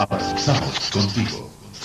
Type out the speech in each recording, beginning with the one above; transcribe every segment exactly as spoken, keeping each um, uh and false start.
Avanzamos contigo.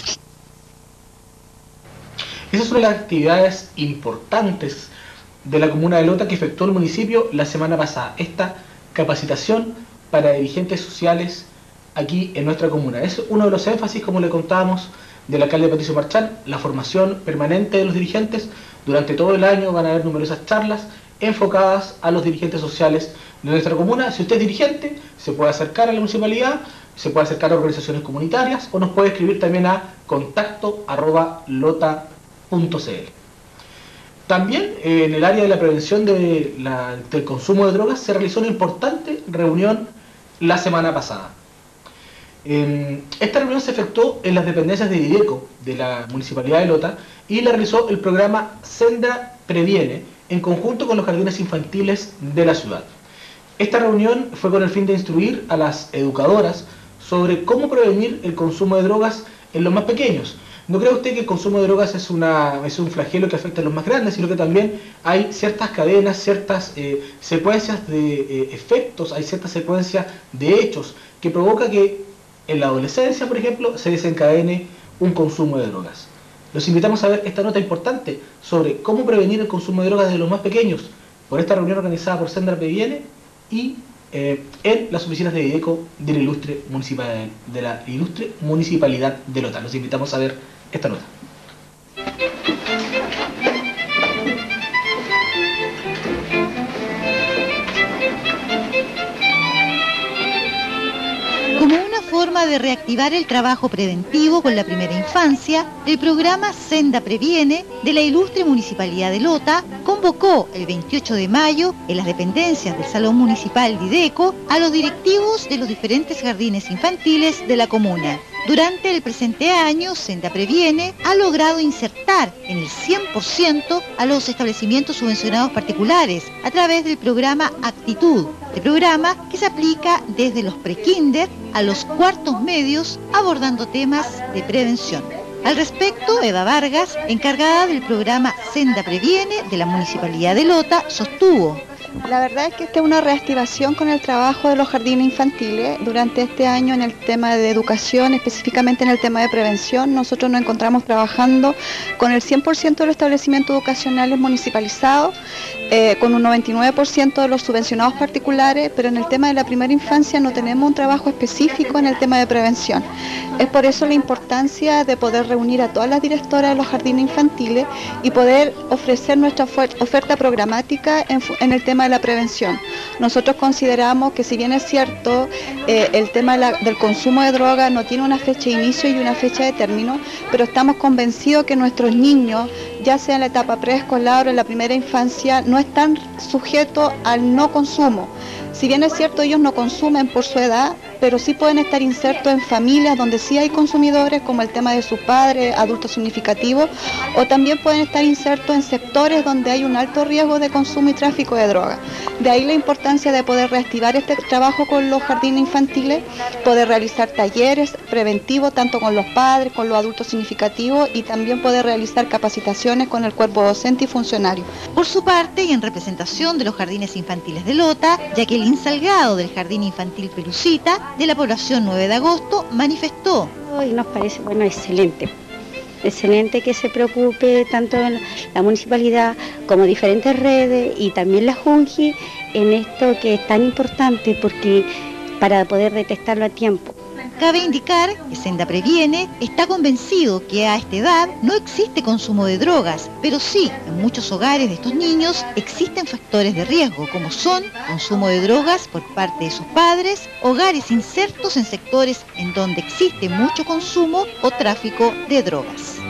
Esa es una de las actividades importantes de la comuna de Lota que efectuó el municipio la semana pasada. Esta capacitación para dirigentes sociales aquí en nuestra comuna. Es uno de los énfasis, como le contábamos, del alcalde Patricio Marchán, la formación permanente de los dirigentes. Durante todo el año van a haber numerosas charlas enfocadas a los dirigentes sociales de nuestra comuna. Si usted es dirigente, se puede acercar a la municipalidad, se puede acercar a organizaciones comunitarias o nos puede escribir también a contacto arroba lota punto c l. También eh, en el área de la prevención de la, del consumo de drogas se realizó una importante reunión la semana pasada. Eh, esta reunión se efectuó en las dependencias de Dideco de la Municipalidad de Lota y la realizó el programa Senda Previene en conjunto con los jardines infantiles de la ciudad. Esta reunión fue con el fin de instruir a las educadoras sobre cómo prevenir el consumo de drogas en los más pequeños. No cree usted que el consumo de drogas es, una, es un flagelo que afecta a los más grandes, sino que también hay ciertas cadenas, ciertas eh, secuencias de eh, efectos, hay ciertas secuencias de hechos que provoca que en la adolescencia, por ejemplo, se desencadene un consumo de drogas. Los invitamos a ver esta nota importante sobre cómo prevenir el consumo de drogas de los más pequeños por esta reunión organizada por Senda Previene y eh, en las oficinas de Dideco de la ilustre, municipal, de la ilustre Municipalidad de Lota. Los invitamos a ver esta nota. Como una forma de reactivar el trabajo preventivo con la primera infancia, el programa Senda Previene de la ilustre Municipalidad de Lota convocó el veintiocho de mayo en las dependencias del Salón Municipal Dideco a los directivos de los diferentes jardines infantiles de la comuna. Durante el presente año, Senda Previene ha logrado insertar en el cien por ciento a los establecimientos subvencionados particulares a través del programa Actitud, el programa que se aplica desde los prekinder a los cuartos medios abordando temas de prevención. Al respecto, Eva Vargas, encargada del programa Senda Previene de la Municipalidad de Lota, sostuvo: la verdad es que esta es una reactivación con el trabajo de los jardines infantiles. Durante este año en el tema de educación, específicamente en el tema de prevención, nosotros nos encontramos trabajando con el cien por ciento de los establecimientos educacionales municipalizados, eh, con un noventa y nueve por ciento de los subvencionados particulares, pero en el tema de la primera infancia no tenemos un trabajo específico en el tema de prevención. Es por eso la importancia de poder reunir a todas las directoras de los jardines infantiles y poder ofrecer nuestra oferta programática en, en el tema de la prevención. Nosotros consideramos que, si bien es cierto, eh, el tema de la, del consumo de drogas no tiene una fecha de inicio y una fecha de término, pero estamos convencidos que nuestros niños, ya sea en la etapa preescolar o en la primera infancia, no están sujetos al no consumo. Si bien es cierto, ellos no consumen por su edad, pero sí pueden estar insertos en familias donde sí hay consumidores, como el tema de sus padres, adultos significativos, o también pueden estar insertos en sectores donde hay un alto riesgo de consumo y tráfico de drogas. De ahí la importancia de poder reactivar este trabajo con los jardines infantiles, poder realizar talleres preventivos tanto con los padres, con los adultos significativos, y también poder realizar capacitaciones con el cuerpo docente y funcionario. Por su parte, y en representación de los jardines infantiles de Lota, Jacqueline Salgado del Jardín Infantil Pelucita de la población nueve de agosto manifestó: hoy nos parece, bueno, excelente. Excelente que se preocupe tanto la municipalidad como diferentes redes y también la Junji en esto que es tan importante, porque para poder detectarlo a tiempo. Cabe indicar que Senda Previene está convencido que a esta edad no existe consumo de drogas, pero sí, en muchos hogares de estos niños existen factores de riesgo, como son consumo de drogas por parte de sus padres, hogares insertos en sectores en donde existe mucho consumo o tráfico de drogas.